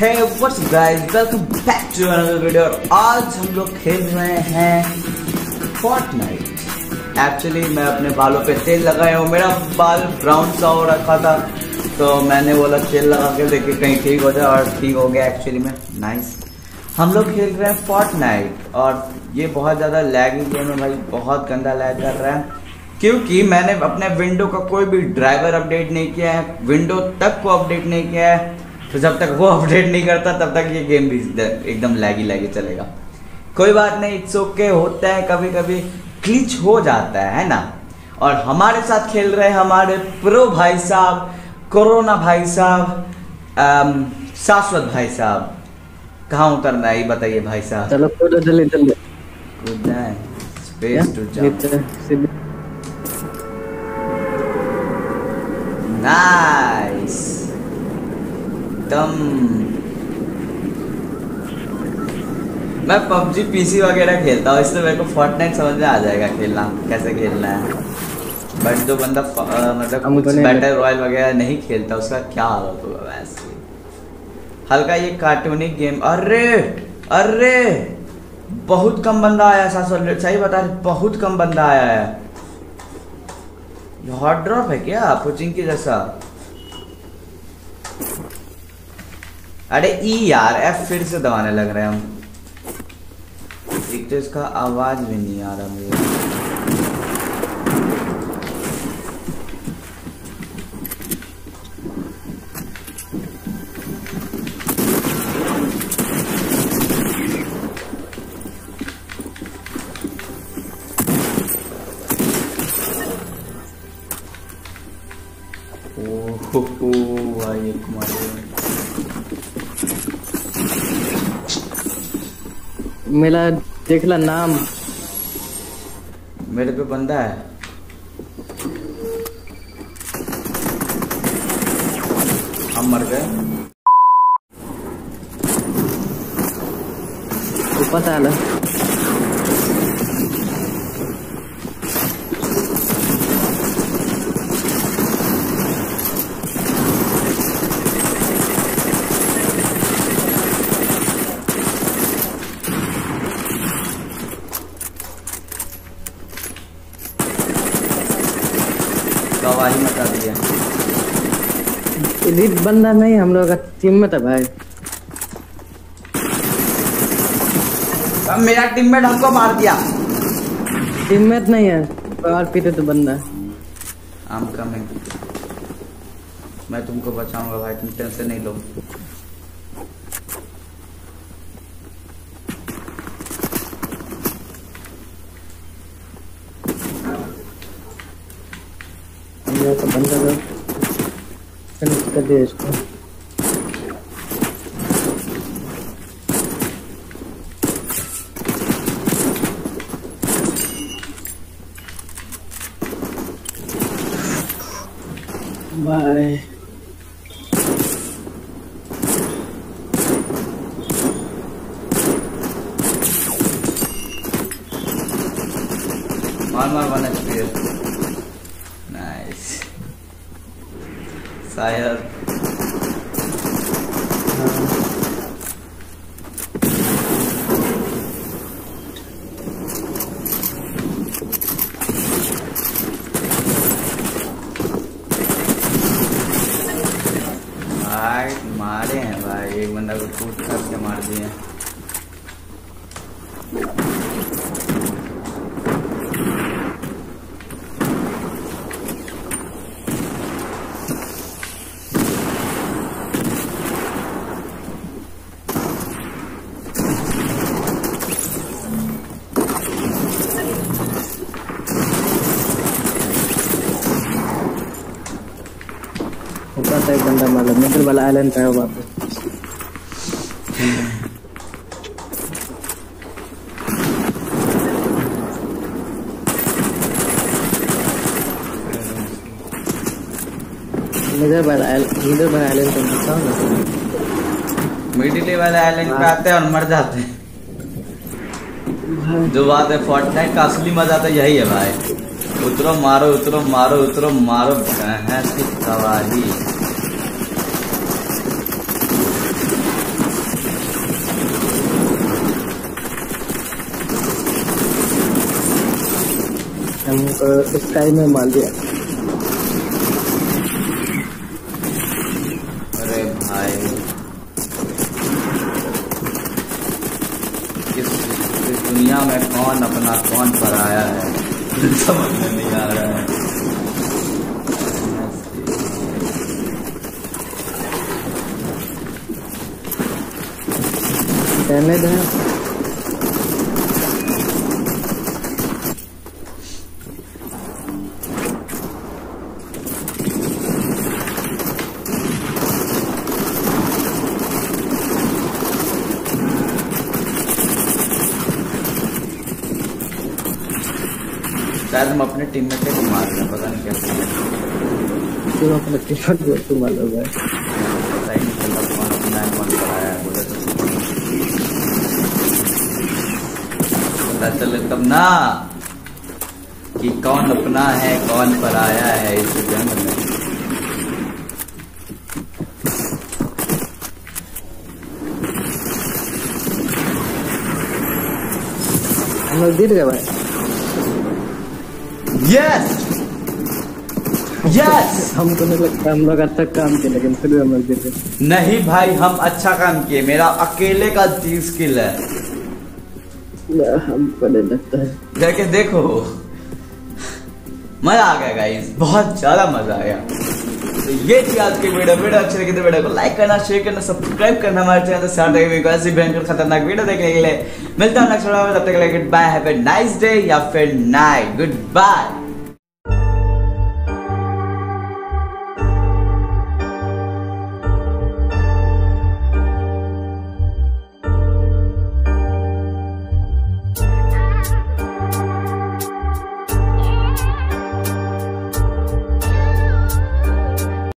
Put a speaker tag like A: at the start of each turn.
A: Hey, what's up guys? Welcome back to another video। और आज हम लोग खेल रहे हैं Fortnite। एक्चुअली मैं अपने बालों पे तेल लगाया हूँ, मेरा बाल ब्राउन सा हो रखा था तो मैंने बोला तेल लगा के देखे कहीं ठीक हो जाए, और ठीक हो गया एक्चुअली में। नाइस। हम लोग खेल रहे हैं Fortnite और ये बहुत ज़्यादा लैगी गेम है भाई, बहुत गंदा लैग कर रहा है क्योंकि मैंने अपने विंडो का कोई भी ड्राइवर अपडेट नहीं किया है, विंडो तक को अपडेट नहीं किया है। तो जब तक वो अपडेट नहीं करता तब तक ये गेम भी एकदम लैगी चलेगा। कोई बात नहीं, इट्स ओके, होता है कभी कभी ग्लिच हो जाता है ना। और हमारे साथ खेल रहे हैं हमारे प्रो भाई साहब, कोरोना भाई साहब, शाश्वत भाई साहब। कहाँ उतरना है ये बताइए भाई साहब।
B: चलो कूदो जल्दी जल्दी,
A: कूदना है, स्पेस टू जंप। नाइस। मैं पबजी पीसी वगैरह खेलता हूँ, इसलिए मेरे को फोर्टनाइट समझ में आ जाएगा खेलना, कैसे खेलना है। बट जो बंदा मतलब कुछ बैटल रॉयल वगैरह नहीं खेलता उसका क्या हाल होगा वैसे। हल्का ये कार्टूनिक गेम। अरे अरे बहुत कम बंदा आया, सही बता रहे, बहुत कम बंदा आया है। हॉट ड्रॉप है क्या कोचिंग की जैसा? अरे ई यार, एफ फिर से दबाने लग रहे हैं हम। एक तो इसका आवाज भी नहीं आ रहा मुझे। ओह भाई एक
B: मेरा देखला नाम,
A: मेरे पे बंदा है। हम मर गए।
B: पता है
A: गवाही मचा दिया।
B: एलिट बंदा नहीं, हम लोग का टीममेट है भाई।
A: अब मेरा टीममेट हमको मार दिया।
B: टीममेट नहीं है, और पीछे तो बंदा है।
A: I'm coming। मैं तुमको बचाऊंगा भाई, तुम टेंशन नहीं लो।
B: तो बंदा कर दे इसको। बाय।
A: मार 1 HP। नाइस। शायद भाई मारे हैं भाई, एक बंदा को टूट करके मार दिए।
B: एक बंदा मालूम मिडिल वाला आइलैंड पे है वापस। मिडिल वाला आइलैंड पे बताओ ना।
A: मिडिल वाला आइलैंड पे आते हैं और मर जाते हैं। जो बात है फोर्टनाइट का असली मजा तो यही है भाई। उतरो मारो, उतरो मारो, उतरो मारो, भैंस की तबाही।
B: हमको स्काई में मार दिया।
A: अरे भाई इस दुनिया में कौन अपना कौन पराया है समझ में नहीं आ रहा है।
B: डैमेज है।
A: शायद हम अपने टीममेट को मार रहे हैं, पता नहीं कैसे।
B: तुम अपने टीममेट को मार लो भाई।
A: पता ही नहीं चलता कौन अपना है कौन पराया है। बोले तो पता चले तब ना कि कौन अपना है कौन पराया है इस जंग में।
B: हम लोग जीत गए भाई।
A: यस यस
B: हमको नहीं लगता हम लोग अच्छा काम किए, लेकिन फिर भी हम लोग जीते।
A: नहीं भाई हम अच्छा काम किए, मेरा अकेले का 30 किल है।
B: हमको नहीं लगता है।
A: जाके देखो मजा आ गया गाइस, बहुत ज्यादा मजा आया। तो ये थी आज की वीडियो अच्छी लगी तो वीडियो को लाइक करना, शेयर करना, सब्सक्राइब करना हमारे चैनल से। साथ ही ऐसी भयंकर खतरनाक वीडियो देखने के लिए मिलता हूँ नेक्स्ट वीडियो में। तब तक के लिए good bye, have a nice day या फिर नाइट, गुड बाय।